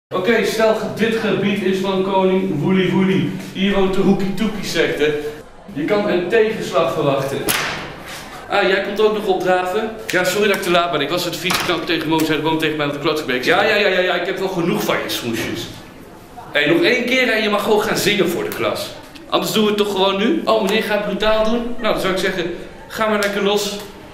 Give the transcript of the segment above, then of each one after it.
Oké, stel dit gebied is van koning Woelie Woelie. Hier woont de Hoekie Toekie secte. Je kan een tegenslag verwachten. Ah, jij komt ook nog opdraven? Ja, sorry dat ik te laat ben. Ik was het fietsenkamp tegen Mo, zij woont tegen mij op de Klotterbeek. Ja, ik heb wel genoeg van je smoesjes. Hé, nog één keer en je mag gewoon gaan zingen voor de klas. Anders doen we het toch gewoon nu? Oh, meneer gaat brutaal doen? Nou, dan zou ik zeggen, ga maar lekker los.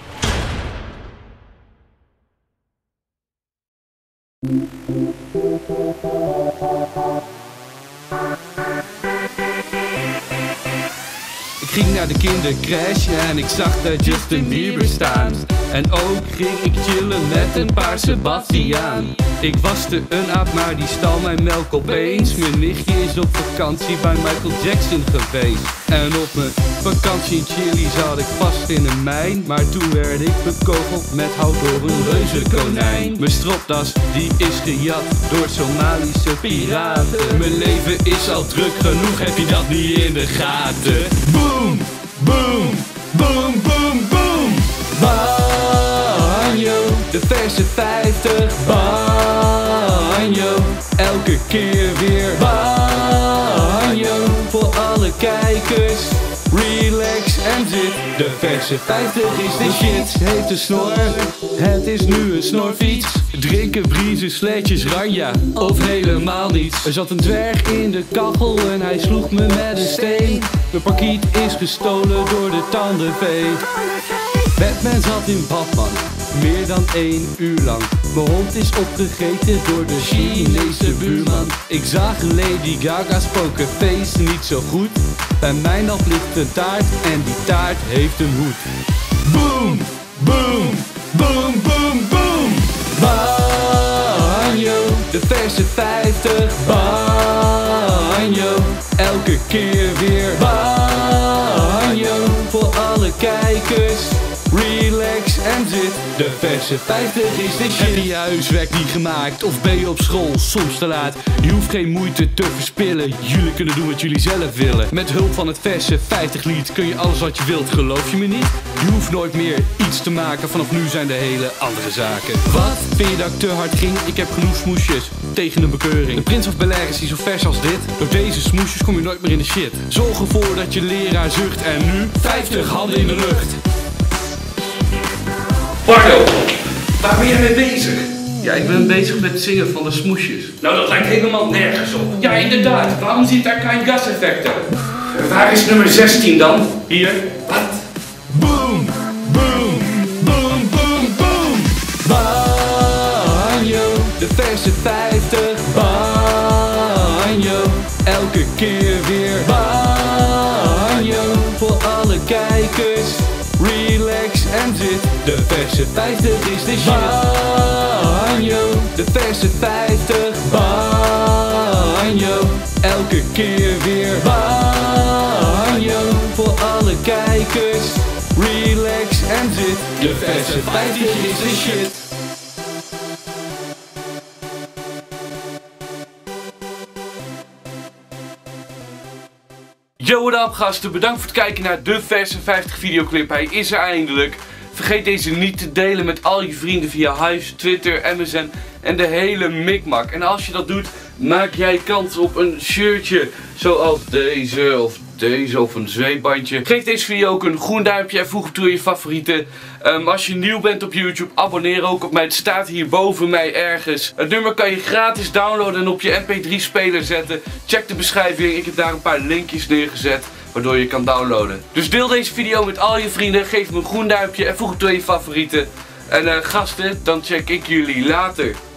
Ik ging naar de kindercrash en ik zag daar Justin Bieber staan. En ook ging ik chillen met een paar Sebastiaan. Ik waste een aap, maar die stal mijn melk opeens. Mijn nichtje is op vakantie bij Michael Jackson geweest. En op mijn vakantie in Chili zat ik vast in een mijn. Maar toen werd ik bekogeld met hout door een reuzenkonijn. Mijn stropdas die is gejat door Somalische piraten. Mijn leven is al druk genoeg, heb je dat niet in de gaten? Boom, boom, boom, boom, boom. Banjo, de verse 50. Banjo, elke keer weer banjo. Voor alle kijkers, relax en zit. De verse 50 is de shit. Heeft een snor, het is nu een snorfiets. Drinken, briezen, sletjes, ranja, of helemaal niets. Er zat een dwerg in de kachel en hij sloeg me met een steen. Mijn parkiet is gestolen door de tandenvee. Batman zat in Batman, meer dan 1 uur lang. Mijn hond is opgegeten door de Chinese buurman. Ik zag Lady Gaga's pokerface niet zo goed. Bij mij nog ligt een taart en die taart heeft een hoed. Boom, boom, boom, boom, boom. Banjo, de verse 50. Banjo, elke keer weer banjo. Voor alle kijkers, relax en zit. De verse 50 is de shit. Heb je je huiswerk niet gemaakt of ben je op school soms te laat? Je hoeft geen moeite te verspillen, jullie kunnen doen wat jullie zelf willen. Met hulp van het verse 50 lied kun je alles wat je wilt, geloof je me niet? Je hoeft nooit meer iets te maken, vanaf nu zijn er hele andere zaken. Wat? Vind je dat ik te hard ging? Ik heb genoeg smoesjes tegen een bekeuring. De Prins of Bel-Air is niet zo vers als dit. Door deze smoesjes kom je nooit meer in de shit. Zorg ervoor dat je leraar zucht en nu 50 handen in de lucht. Pardo, waar ben jij mee bezig? Ja, ik ben bezig met het zingen van de smoesjes. Nou, dat lijkt helemaal nergens op. Ja, inderdaad. Waarom zit daar geen gaseffecten? Waar is nummer 16 dan? Hier. Wat? Boom, boom, boom, boom, boom. Banjo, de verse 50. Banjo, elke keer weer banjo. Voor alle kijkers, relax en zit. De verse 50 is de shit. Banjo, de verse 50. Banjo, elke keer weer banjo. Voor alle kijkers, relax en zit. De verse 50 is de shit. Yo, what up gasten, bedankt voor het kijken naar de verse 50 videoclip. Hij is er eindelijk. Vergeet deze niet te delen met al je vrienden via Hives, Twitter, MSN en de hele mikmak. En als je dat doet, maak jij kans op een shirtje zoals deze of een zweepbandje. Geef deze video ook een groen duimpje en voeg hem toe in je favorieten. Als je nieuw bent op YouTube, abonneer ook op mij. Het staat hier boven mij ergens. Het nummer kan je gratis downloaden en op je mp3 speler zetten. Check de beschrijving, ik heb daar een paar linkjes neergezet waardoor je kan downloaden. Dus deel deze video met al je vrienden, geef me een groen duimpje en voeg hem toe in je favorieten. En gasten, dan check ik jullie later.